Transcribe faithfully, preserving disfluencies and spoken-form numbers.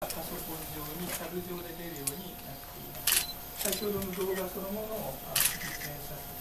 パソコン上にタブ上で出るようになっています。先ほどの動画そのものを実演させて